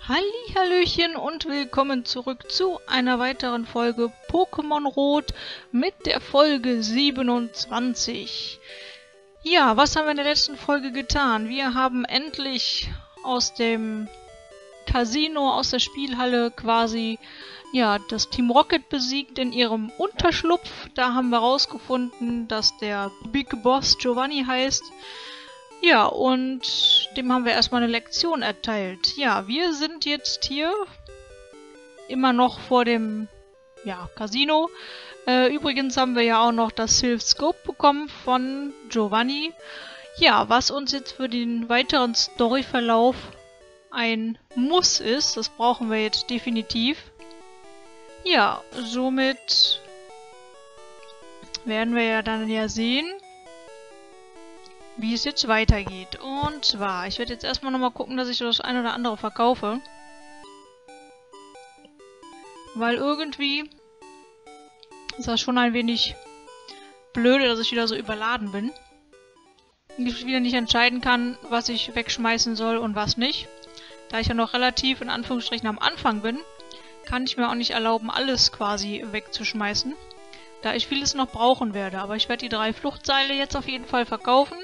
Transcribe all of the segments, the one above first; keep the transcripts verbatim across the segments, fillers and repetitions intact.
Hallihallöchen und willkommen zurück zu einer weiteren Folge Pokémon Rot mit der Folge siebenundzwanzig. Ja, was haben wir in der letzten Folge getan? Wir haben endlich aus dem Casino, aus der Spielhalle quasi, ja, das Team Rocket besiegt in ihrem Unterschlupf. Da haben wir rausgefunden, dass der Big Boss Giovanni heißt. Ja, und dem haben wir erstmal eine Lektion erteilt. Ja, wir sind jetzt hier immer noch vor dem, ja, Casino. Äh, übrigens haben wir ja auch noch das Silph Scope bekommen von Giovanni. Ja, was uns jetzt für den weiteren Storyverlauf ein Muss ist, das brauchen wir jetzt definitiv. Ja, somit werden wir ja dann ja sehen, wie es jetzt weitergeht. Und zwar, ich werde jetzt erstmal nochmal gucken, dass ich das eine oder andere verkaufe. Weil irgendwie ist das schon ein wenig blöde, dass ich wieder so überladen bin. Und ich wieder nicht entscheiden kann, was ich wegschmeißen soll und was nicht. Da ich ja noch relativ in Anführungsstrichen am Anfang bin, kann ich mir auch nicht erlauben, alles quasi wegzuschmeißen. Da ich vieles noch brauchen werde. Aber ich werde die drei Fluchtseile jetzt auf jeden Fall verkaufen.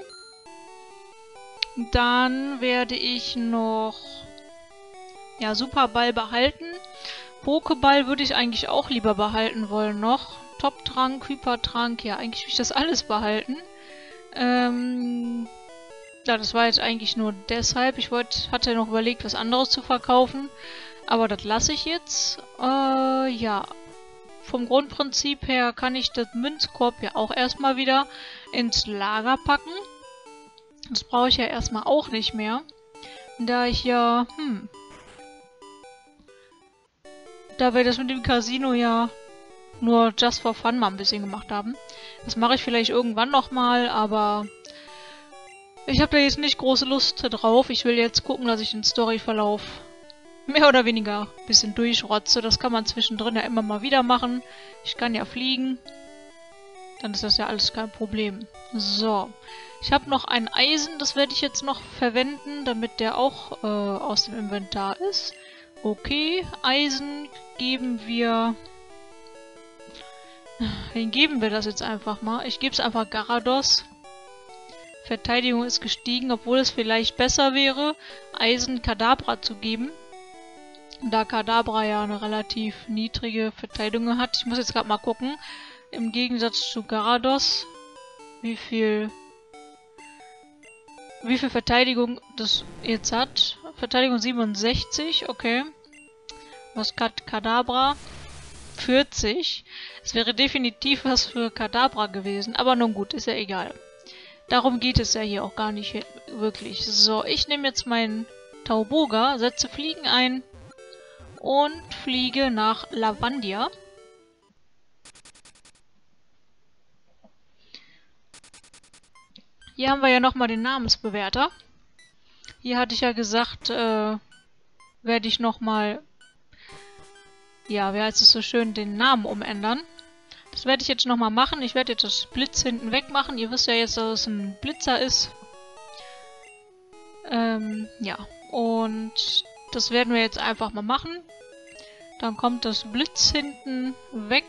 Dann werde ich noch, ja, Superball behalten. Pokéball würde ich eigentlich auch lieber behalten wollen noch. Top-Trank, Hypertrank, ja, eigentlich will ich das alles behalten. Ähm, ja, das war jetzt eigentlich nur deshalb. Ich wollte, hatte noch überlegt, was anderes zu verkaufen. Aber das lasse ich jetzt. Äh, ja. Vom Grundprinzip her kann ich das Münzkorb ja auch erstmal wieder ins Lager packen. Das brauche ich ja erstmal auch nicht mehr. Da ich ja, hm... Da wir das mit dem Casino ja nur just for fun mal ein bisschen gemacht haben. Das mache ich vielleicht irgendwann nochmal, aber ich habe da jetzt nicht große Lust drauf. Ich will jetzt gucken, dass ich den Storyverlauf mehr oder weniger ein bisschen durchrotze. Das kann man zwischendrin ja immer mal wieder machen. Ich kann ja fliegen. Dann ist das ja alles kein Problem. So. Ich habe noch ein Eisen, das werde ich jetzt noch verwenden, damit der auch äh, aus dem Inventar ist. Okay, Eisen geben wir... Wen geben wir das jetzt einfach mal? Ich gebe es einfach Garados. Verteidigung ist gestiegen, obwohl es vielleicht besser wäre, Eisen Kadabra zu geben. Da Kadabra ja eine relativ niedrige Verteidigung hat. Ich muss jetzt gerade mal gucken. Im Gegensatz zu Garados, wie viel... Wie viel Verteidigung das jetzt hat. Verteidigung siebenundsechzig, okay. Was hat Kadabra? vierzig. Es wäre definitiv was für Kadabra gewesen, aber nun gut, ist ja egal. Darum geht es ja hier auch gar nicht wirklich. So, ich nehme jetzt meinen Tauboga, setze Fliegen ein und fliege nach Lavandia. Hier haben wir ja nochmal den Namensbewerter. Hier hatte ich ja gesagt, äh, werde ich nochmal, ja, wie heißt es so schön, den Namen umändern. Das werde ich jetzt nochmal machen. Ich werde jetzt das Blitz hinten wegmachen. Ihr wisst ja jetzt, dass es ein Blitzer ist. Ähm, ja. Und das werden wir jetzt einfach mal machen. Dann kommt das Blitz hinten weg.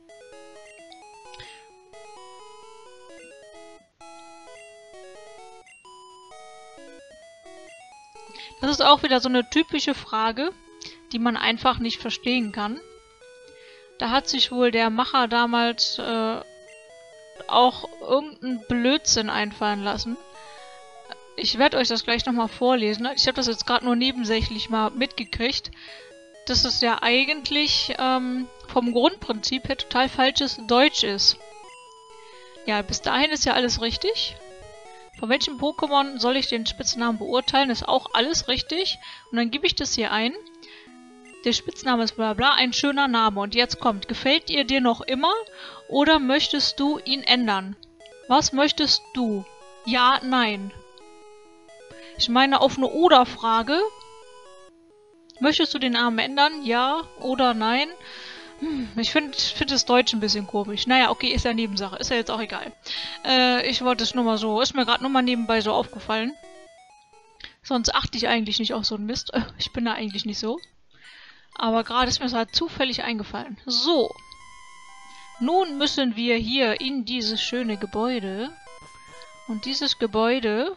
Das ist auch wieder so eine typische Frage, die man einfach nicht verstehen kann. Da hat sich wohl der Macher damals äh, auch irgendeinen Blödsinn einfallen lassen. Ich werde euch das gleich nochmal vorlesen. Ich habe das jetzt gerade nur nebensächlich mal mitgekriegt, dass es ja eigentlich ähm, vom Grundprinzip her total falsches Deutsch ist. Ja, bis dahin ist ja alles richtig. Von welchem Pokémon soll ich den Spitznamen beurteilen? Ist auch alles richtig. Und dann gebe ich das hier ein. Der Spitzname ist bla bla, ein schöner Name. Und jetzt kommt, gefällt ihr dir noch immer oder möchtest du ihn ändern? Was möchtest du? Ja, nein. Ich meine auf eine Oder-Frage. Möchtest du den Namen ändern? Ja oder nein? Ich finde find das Deutsch ein bisschen komisch. Naja, okay, ist ja Nebensache. Ist ja jetzt auch egal. Äh, ich wollte es nur mal so... Ist mir gerade nur mal nebenbei so aufgefallen. Sonst achte ich eigentlich nicht auf so einen Mist. Ich bin da eigentlich nicht so. Aber gerade ist mir das halt zufällig eingefallen. So. Nun müssen wir hier in dieses schöne Gebäude. Und dieses Gebäude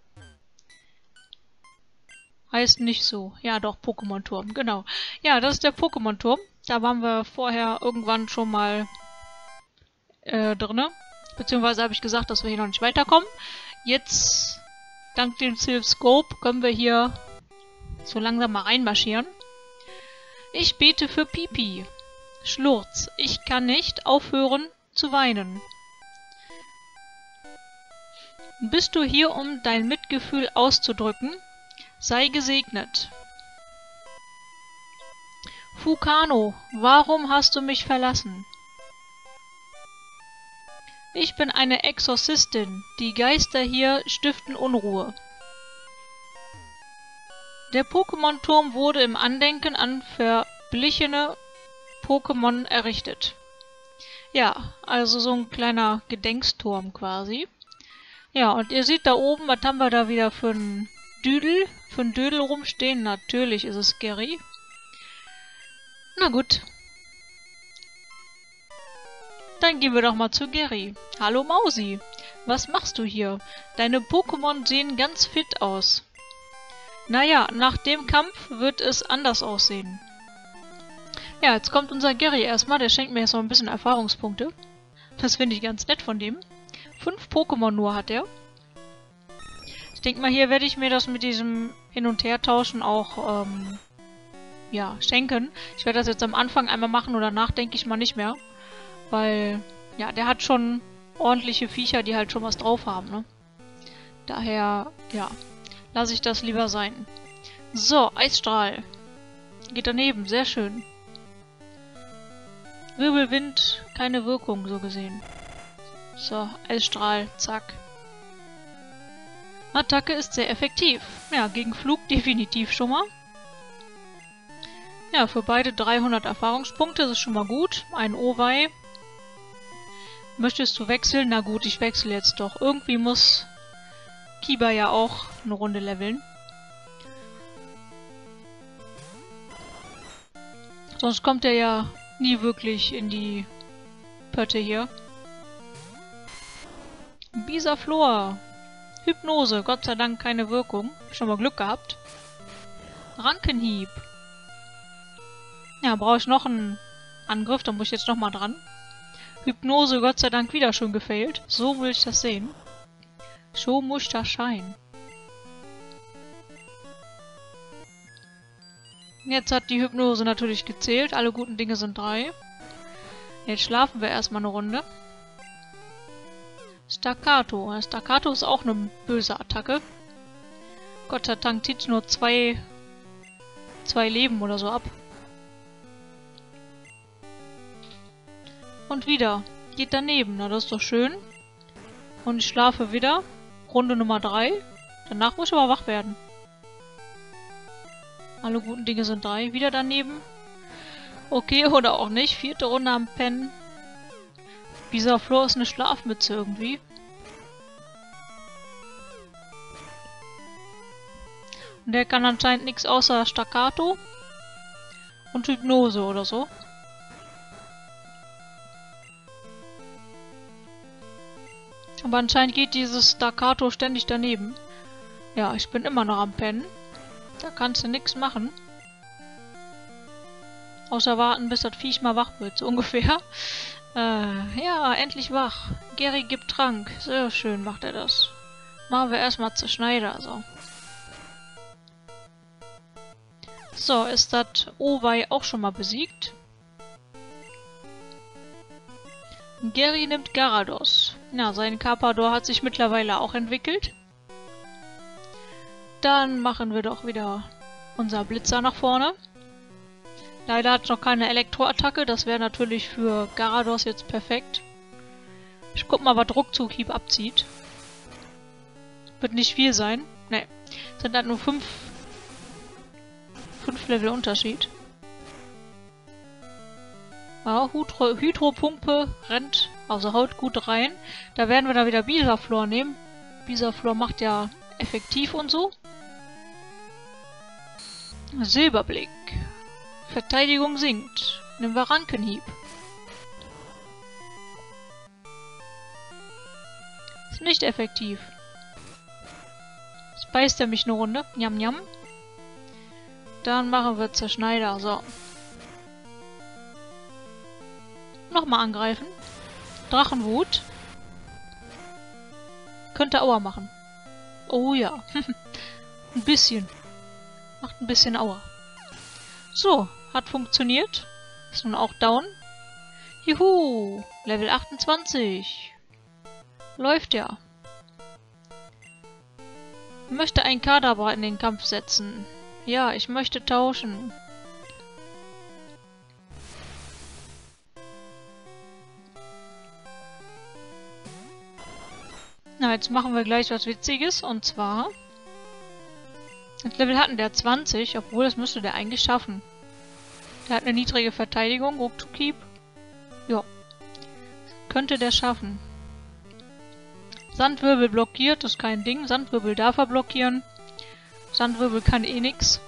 heißt nicht so. Ja, doch, Pokémon-Turm. Genau. Ja, das ist der Pokémon-Turm. Da waren wir vorher irgendwann schon mal äh, drinne. Beziehungsweise habe ich gesagt, dass wir hier noch nicht weiterkommen. Jetzt, dank dem Silph Scope, können wir hier so langsam mal reinmarschieren. Ich bete für Pipi. Schlurz. Ich kann nicht aufhören zu weinen. Bist du hier, um dein Mitgefühl auszudrücken? Sei gesegnet. Fukano, warum hast du mich verlassen? Ich bin eine Exorzistin. Die Geister hier stiften Unruhe. Der Pokémon-Turm wurde im Andenken an verblichene Pokémon errichtet. Ja, also so ein kleiner Gedenksturm quasi. Ja, und ihr seht da oben, was haben wir da wieder für einen Düdel, für einen Dödel rumstehen? Natürlich ist es Gary. Na gut. Dann gehen wir doch mal zu Gary. Hallo Mausi, was machst du hier? Deine Pokémon sehen ganz fit aus. Naja, nach dem Kampf wird es anders aussehen. Ja, jetzt kommt unser Gary erstmal. Der schenkt mir jetzt noch ein bisschen Erfahrungspunkte. Das finde ich ganz nett von dem. Fünf Pokémon nur hat er. Ich denke mal, hier werde ich mir das mit diesem Hin- und Her-Tauschen auch, ähm, ja, schenken. Ich werde das jetzt am Anfang einmal machen und danach denke ich mal nicht mehr. Weil, ja, der hat schon ordentliche Viecher, die halt schon was drauf haben, ne? Daher, ja, lasse ich das lieber sein. So, Eisstrahl. Geht daneben, sehr schön. Wirbelwind, keine Wirkung, so gesehen. So, Eisstrahl, zack. Attacke ist sehr effektiv. Ja, gegen Flug definitiv schon mal. Ja, für beide dreihundert Erfahrungspunkte, das ist schon mal gut. Ein Owei. Möchtest du wechseln? Na gut, ich wechsle jetzt doch. Irgendwie muss Kiba ja auch eine Runde leveln. Sonst kommt er ja nie wirklich in die Pötte hier. Bisaflor. Hypnose. Gott sei Dank keine Wirkung. Schon mal Glück gehabt. Rankenhieb. Ja, brauche ich noch einen Angriff. Da muss ich jetzt nochmal dran. Hypnose. Gott sei Dank wieder schon gefailt. So will ich das sehen. So muss das scheinen. Jetzt hat die Hypnose natürlich gezählt. Alle guten Dinge sind drei. Jetzt schlafen wir erstmal eine Runde. Staccato. Staccato ist auch eine böse Attacke. Gott sei Dank zieht nur zwei, zwei Leben oder so ab. Und wieder. Geht daneben. Na, das ist doch schön. Und ich schlafe wieder. Runde Nummer drei. Danach muss ich aber wach werden. Alle guten Dinge sind drei. Wieder daneben. Okay, oder auch nicht. Vierte Runde am Pennen. Bisaflor ist eine Schlafmütze irgendwie. Und der kann anscheinend nichts außer Staccato und Hypnose oder so. Aber anscheinend geht dieses Staccato ständig daneben. Ja, ich bin immer noch am Pennen. Da kannst du nichts machen. Außer warten, bis das Viech mal wach wird, so ungefähr. Äh, ja, endlich wach. Gary gibt Trank. Sehr schön macht er das. Machen wir erstmal zu Schneider, so. So, ist das Owei auch schon mal besiegt. Gary nimmt Garados. Ja, sein Carpador hat sich mittlerweile auch entwickelt. Dann machen wir doch wieder unser Blitzer nach vorne. Leider hat es noch keine Elektroattacke, das wäre natürlich für Garados jetzt perfekt. Ich guck mal, was Ruckzuckhieb abzieht. Wird nicht viel sein. Ne, sind halt nur fünf, fünf Level Unterschied. Ja, Hydro Hydropumpe rennt, also haut gut rein. Da werden wir da wieder Bisaflor nehmen. Bisaflor macht ja effektiv und so. Silberblick. Verteidigung sinkt. Nimm wir Rankenhieb. Ist nicht effektiv. Jetzt beißt er mich eine Runde. Njam, njam. Dann machen wir Zerschneider. So. Nochmal angreifen. Drachenwut. Könnte Aua machen. Oh ja. Ein bisschen. Macht ein bisschen Aua. So. Hat funktioniert. Ist nun auch down. Juhu. Level achtundzwanzig. Läuft ja. Ich möchte einen Kadabra in den Kampf setzen. Ja, ich möchte tauschen. Na, jetzt machen wir gleich was Witziges. Und zwar... Das Level hatten der zwanzig, obwohl das müsste der eigentlich schaffen. Der hat eine niedrige Verteidigung, Rook to Keep. Ja. Könnte der schaffen. Sandwirbel blockiert, das ist kein Ding. Sandwirbel darf er blockieren. Sandwirbel kann eh nix.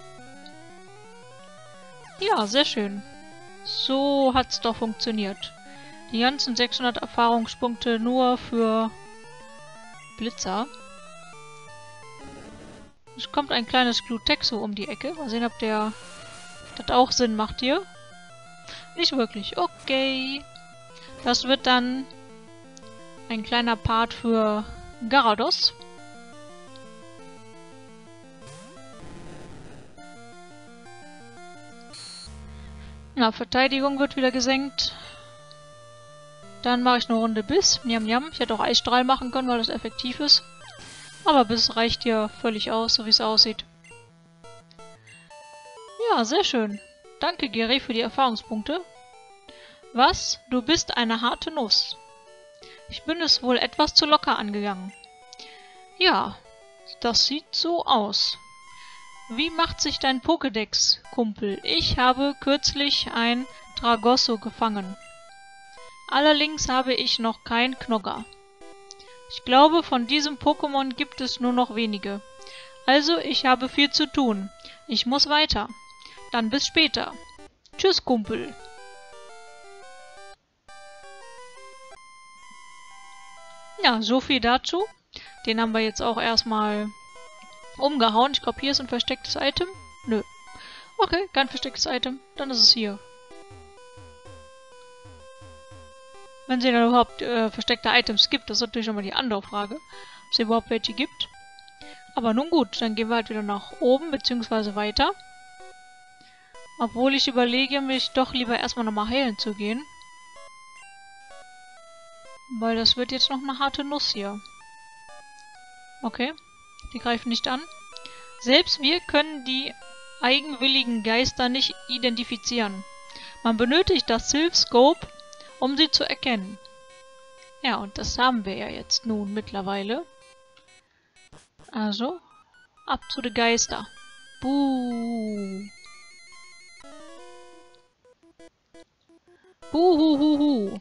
Ja, sehr schön. So hat's doch funktioniert. Die ganzen sechshundert Erfahrungspunkte nur für Blitzer. Es kommt ein kleines Glutexo um die Ecke. Mal sehen, ob der das auch Sinn macht hier. Nicht wirklich. Okay. Das wird dann ein kleiner Part für Garados. Na, Verteidigung wird wieder gesenkt. Dann mache ich eine Runde Biss. Njam, njam. Ich hätte auch Eisstrahl machen können, weil das effektiv ist. Aber Biss reicht hier völlig aus, so wie es aussieht. Ja, sehr schön. Danke, Geri, für die Erfahrungspunkte. Was? Du bist eine harte Nuss. Ich bin es wohl etwas zu locker angegangen. Ja, das sieht so aus. Wie macht sich dein Pokédex, Kumpel? Ich habe kürzlich ein Tragosso gefangen. Allerdings habe ich noch kein Knogger. Ich glaube, von diesem Pokémon gibt es nur noch wenige. Also, ich habe viel zu tun. Ich muss weiter. Dann bis später. Tschüss, Kumpel. Ja, so viel dazu. Den haben wir jetzt auch erstmal umgehauen. Ich glaube, hier ist ein verstecktes Item. Nö. Okay, kein verstecktes Item. Dann ist es hier. Wenn es denn überhaupt äh, versteckte Items gibt, das ist natürlich schon mal die andere Frage. Ob es überhaupt welche gibt. Aber nun gut, dann gehen wir halt wieder nach oben, beziehungsweise weiter. Obwohl ich überlege, mich doch lieber erstmal nochmal heilen zu gehen. Weil das wird jetzt noch eine harte Nuss hier. Okay, die greifen nicht an. Selbst wir können die eigenwilligen Geister nicht identifizieren. Man benötigt das Sylph Scope, um sie zu erkennen. Ja, und das haben wir ja jetzt nun mittlerweile. Also, ab zu den Geister. Buh. Buhuhuhu.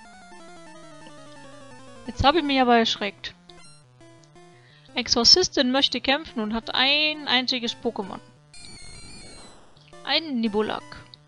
Jetzt habe ich mich aber erschreckt. Exorcistin möchte kämpfen und hat ein einziges Pokémon. Ein Nibulak.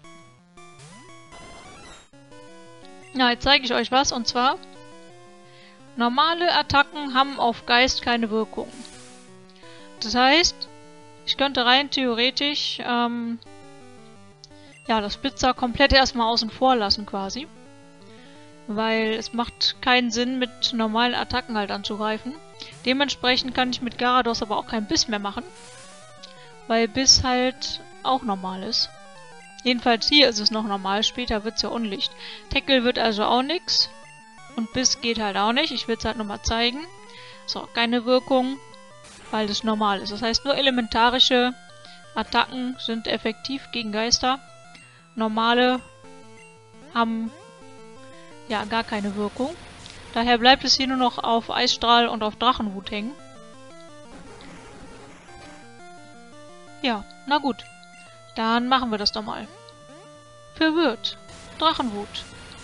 Na, jetzt zeige ich euch was, und zwar... Normale Attacken haben auf Geist keine Wirkung. Das heißt, ich könnte rein theoretisch, ähm... ja, das Blitzer komplett erstmal außen vor lassen, quasi. Weil es macht keinen Sinn, mit normalen Attacken halt anzugreifen. Dementsprechend kann ich mit Garados aber auch keinen Biss mehr machen. Weil Biss halt auch normal ist. Jedenfalls hier ist es noch normal, später wird es ja Unlicht. Tackle wird also auch nix. Und Biss geht halt auch nicht. Ich will es halt nochmal zeigen. So, keine Wirkung, weil das normal ist. Das heißt, nur elementarische Attacken sind effektiv gegen Geister. Normale haben ja gar keine Wirkung. Daher bleibt es hier nur noch auf Eisstrahl und auf Drachenwut hängen. Ja, na gut. Dann machen wir das doch mal. Verwirrt. Drachenwut.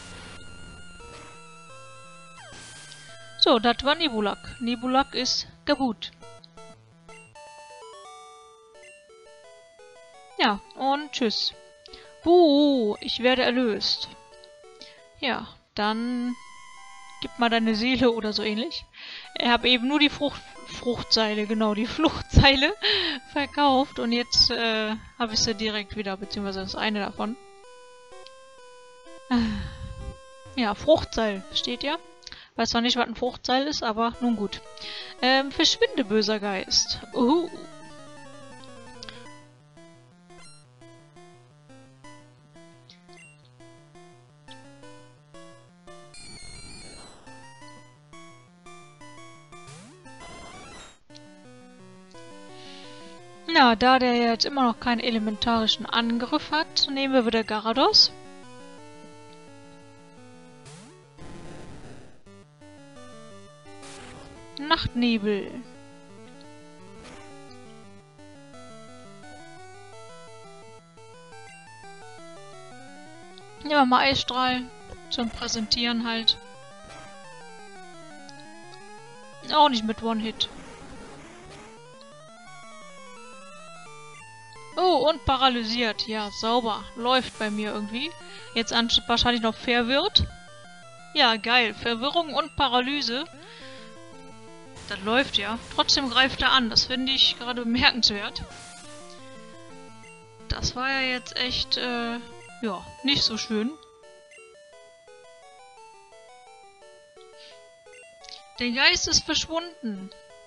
So, das war Nibulak. Nibulak ist kaputt. Ja, und tschüss. Buh, ich werde erlöst. Ja, dann gib mal deine Seele oder so ähnlich. Ich habe eben nur die Frucht, Fruchtseile, genau, die Fluchtseile verkauft und jetzt äh, habe ich sie direkt wieder, beziehungsweise das eine davon. Ja, Fruchtseil steht ja. Weiß zwar nicht, was ein Fruchtseil ist, aber nun gut. Ähm, verschwinde, böser Geist. Uhu. Na, da der jetzt immer noch keinen elementarischen Angriff hat, nehmen wir wieder Garados. Nachtnebel. Nehmen wir mal Eisstrahl zum Präsentieren halt. Auch nicht mit One-Hit. Oh, und paralysiert. Ja, sauber. Läuft bei mir irgendwie. Jetzt wahrscheinlich noch verwirrt. Ja, geil. Verwirrung und Paralyse. Das läuft ja. Trotzdem greift er an. Das finde ich gerade bemerkenswert. Das war ja jetzt echt, äh, ja, nicht so schön. Der Geist ist verschwunden.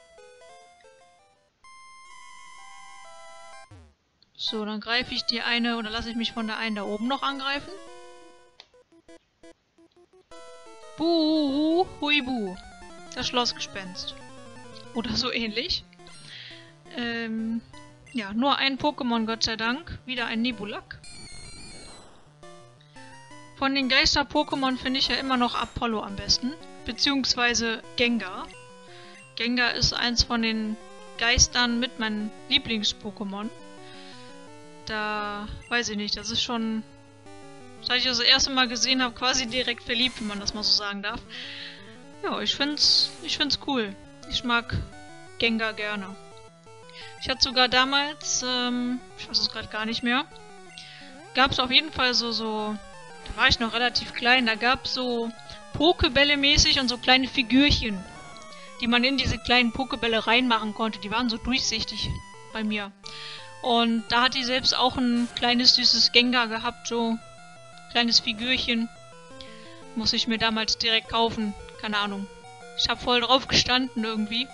So, dann greife ich die eine, oder lasse ich mich von der einen da oben noch angreifen. Buh, huibu. Das Schlossgespenst. Oder so ähnlich. Ähm, ja, nur ein Pokémon, Gott sei Dank. Wieder ein Nebulak. Von den Geister-Pokémon finde ich ja immer noch Apollo am besten. Beziehungsweise Gengar. Gengar ist eins von den Geistern mit meinem Lieblings-Pokémon. Da weiß ich nicht, das ist schon, seit ich das erste Mal gesehen habe, quasi direkt verliebt, wenn man das mal so sagen darf. Ja, ich find's, ich find's cool. Ich mag Gengar gerne. Ich hatte sogar damals, ähm, ich weiß es gerade gar nicht mehr, gab es auf jeden Fall so, so, da war ich noch relativ klein, da gab es so Pokebälle mäßig und so kleine Figürchen, die man in diese kleinen Pokebälle reinmachen konnte. Die waren so durchsichtig bei mir. Und da hat die selbst auch ein kleines süßes Gengar gehabt, so ein kleines Figürchen. Muss ich mir damals direkt kaufen, keine Ahnung. Ich habe voll drauf gestanden irgendwie.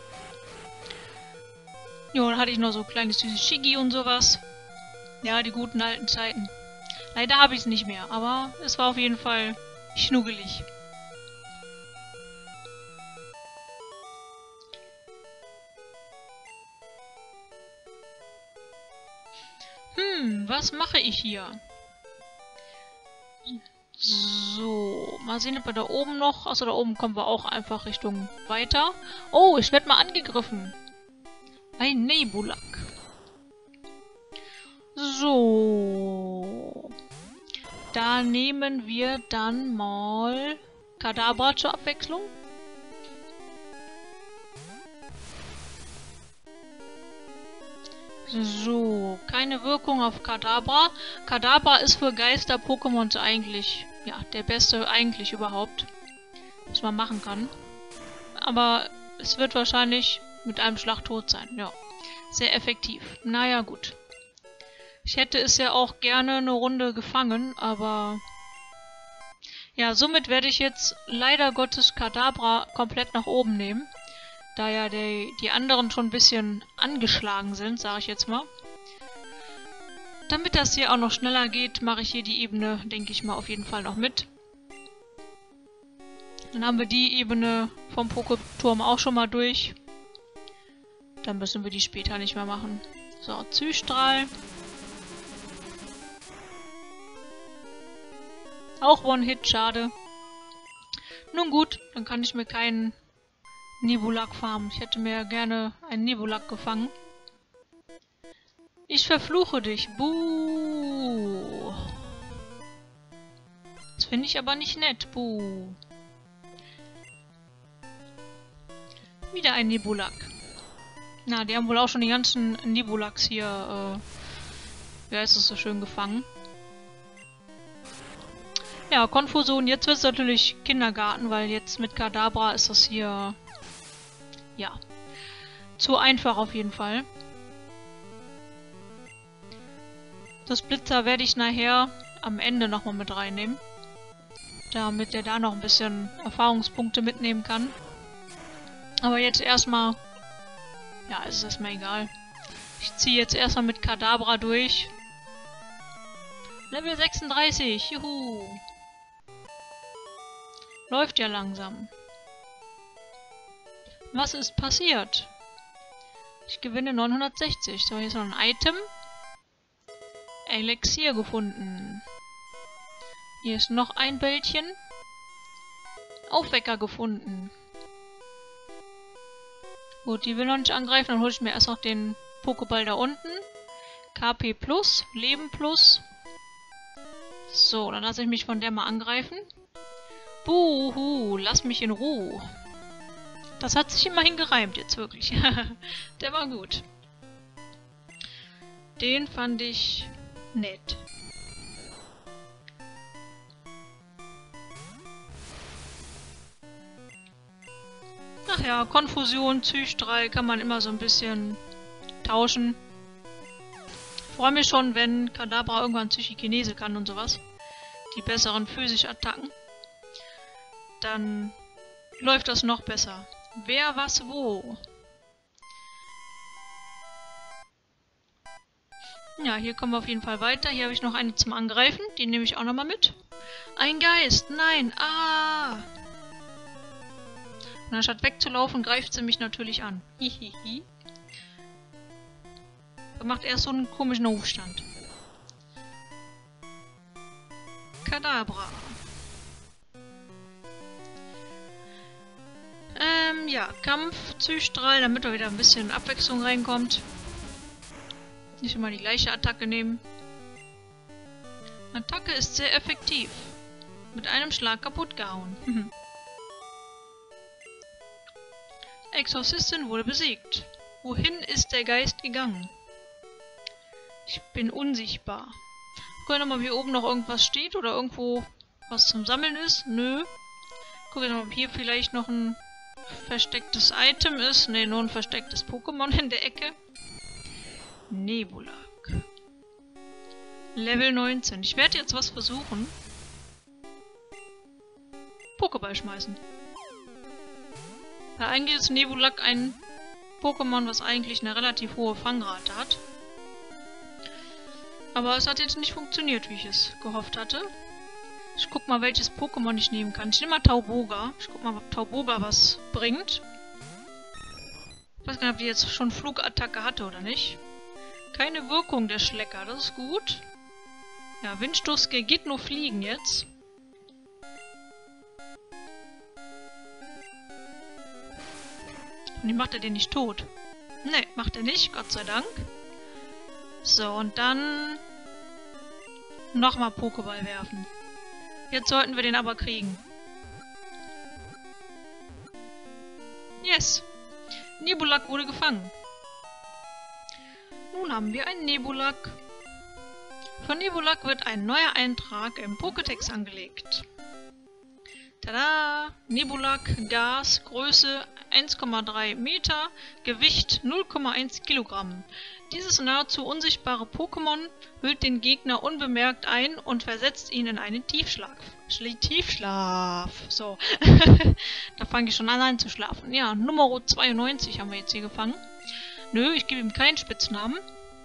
Ja, dann hatte ich noch so ein kleines süßes Shiggy und sowas. Ja, die guten alten Zeiten. Leider habe ich es nicht mehr, aber es war auf jeden Fall schnuggelig. Hm, was mache ich hier? So, mal sehen, ob wir da oben noch... Achso, da oben kommen wir auch einfach Richtung weiter. Oh, ich werde mal angegriffen. Ein Nebulak. So. Da nehmen wir dann mal Kadabra zur Abwechslung. So, keine Wirkung auf Kadabra. Kadabra ist für Geister-Pokémons eigentlich, ja, der beste eigentlich überhaupt, was man machen kann. Aber es wird wahrscheinlich mit einem Schlag tot sein, ja. Sehr effektiv. Naja, gut. Ich hätte es ja auch gerne eine Runde gefangen, aber... Ja, somit werde ich jetzt leider Gottes Kadabra komplett nach oben nehmen. Da ja die, die anderen schon ein bisschen angeschlagen sind, sage ich jetzt mal. Damit das hier auch noch schneller geht, mache ich hier die Ebene, denke ich mal, auf jeden Fall noch mit. Dann haben wir die Ebene vom Pokéturm auch schon mal durch. Dann müssen wir die später nicht mehr machen. So, Zystrahl. Auch One-Hit, schade. Nun gut, dann kann ich mir keinen Nebulak farmen. Ich hätte mir gerne einen Nebulak gefangen. Ich verfluche dich. Buh. Das finde ich aber nicht nett. Buh. Wieder ein Nebulak. Na, die haben wohl auch schon die ganzen Nebulaks hier Ja, ist es so schön gefangen. Ja, Konfusion. Jetzt wird es natürlich Kindergarten, weil jetzt mit Kadabra ist das hier... Ja. Zu einfach auf jeden Fall. Das Blitzer werde ich nachher am Ende nochmal mit reinnehmen. Damit er da noch ein bisschen Erfahrungspunkte mitnehmen kann. Aber jetzt erstmal... Ja, ist es erstmal egal. Ich ziehe jetzt erstmal mit Kadabra durch. Level sechsunddreißig, juhu. Läuft ja langsam. Was ist passiert? Ich gewinne neunhundertsechzig. So, hier ist noch ein Item. Elixier gefunden. Hier ist noch ein Bällchen. Aufwecker gefunden. Gut, die will noch nicht angreifen. Dann hole ich mir erst noch den Pokéball da unten. K P plus, Leben plus. So, dann lasse ich mich von der mal angreifen. Buhu, lass mich in Ruhe. Das hat sich immerhin gereimt jetzt wirklich. Der war gut. Den fand ich nett. Ach ja, Konfusion, Psystrahl kann man immer so ein bisschen tauschen. Ich freue mich schon, wenn Kadabra irgendwann Psychikinese kann und sowas. Die besseren physischen Attacken. Dann läuft das noch besser. Wer, was, wo? Ja, hier kommen wir auf jeden Fall weiter. Hier habe ich noch eine zum Angreifen. Die nehme ich auch nochmal mit. Ein Geist! Nein! Ah! Und anstatt wegzulaufen, greift sie mich natürlich an. Hihihi. Da macht erst so einen komischen Aufstand. Kadabra. Ähm, ja, Kampf, Psystrahl, damit da wieder ein bisschen Abwechslung reinkommt. Nicht immer die gleiche Attacke nehmen. Attacke ist sehr effektiv. Mit einem Schlag kaputt gehauen. Exorzistin wurde besiegt. Wohin ist der Geist gegangen? Ich bin unsichtbar. Guck mal, ob hier oben noch irgendwas steht oder irgendwo was zum Sammeln ist. Nö. Guck mal, ob hier vielleicht noch ein verstecktes Item ist. Ne, nur ein verstecktes Pokémon in der Ecke. Nebulak. Level neunzehn. Ich werde jetzt was versuchen. Pokéball schmeißen. Ja, eigentlich ist Nebulak ein Pokémon, was eigentlich eine relativ hohe Fangrate hat. Aber es hat jetzt nicht funktioniert, wie ich es gehofft hatte. Ich guck mal, welches Pokémon ich nehmen kann. Ich nehme mal Tauboga. Ich guck mal, ob Tauboga was bringt. Ich weiß gar nicht, ob die jetzt schon Flugattacke hatte oder nicht. Keine Wirkung der Schlecker, das ist gut. Ja, Windstoß geht nur fliegen jetzt. Und die macht er den nicht tot. Ne, macht er nicht, Gott sei Dank. So, und dann nochmal Pokéball werfen. Jetzt sollten wir den aber kriegen. Yes! Nebulak wurde gefangen. Nun haben wir einen Nebulak. Von Nebulak wird ein neuer Eintrag im Pokédex angelegt. Tada! Nebulak, Gas, Größe eins Komma drei Meter, Gewicht null Komma eins Kilogramm. Dieses nahezu unsichtbare Pokémon hüllt den Gegner unbemerkt ein und versetzt ihn in einen Tiefschlaf. Schli Tiefschlaf. So. Da fange ich schon an einzuschlafen. Ja, Nummer zweiundneunzig haben wir jetzt hier gefangen. Nö, ich gebe ihm keinen Spitznamen.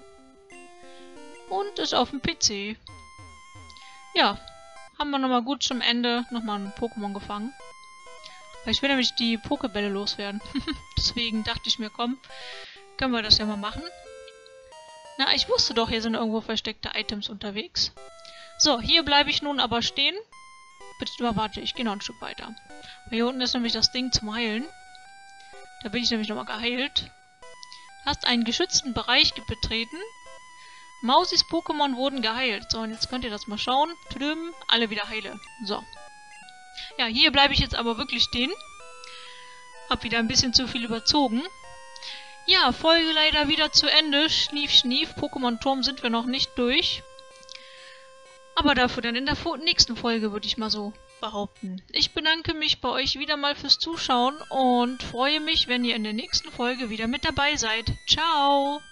Und ist auf dem P C. Ja, haben wir nochmal gut zum Ende nochmal ein Pokémon gefangen. Weil ich will nämlich die Pokébälle loswerden. Deswegen dachte ich mir, komm, können wir das ja mal machen. Na, ich wusste doch, hier sind irgendwo versteckte Items unterwegs. So, hier bleibe ich nun aber stehen. Bitte warte, ich gehe noch ein Stück weiter. Hier unten ist nämlich das Ding zum Heilen. Da bin ich nämlich nochmal geheilt. Hast einen geschützten Bereich betreten. Mausis Pokémon wurden geheilt. So, und jetzt könnt ihr das mal schauen. Tudum, alle wieder heile. So. Ja, hier bleibe ich jetzt aber wirklich stehen. Hab wieder ein bisschen zu viel überzogen. Ja, Folge leider wieder zu Ende. Schnief, schnief. Pokémon Turm sind wir noch nicht durch. Aber dafür dann in der nächsten Folge, würde ich mal so behaupten. Ich bedanke mich bei euch wieder mal fürs Zuschauen und freue mich, wenn ihr in der nächsten Folge wieder mit dabei seid. Ciao!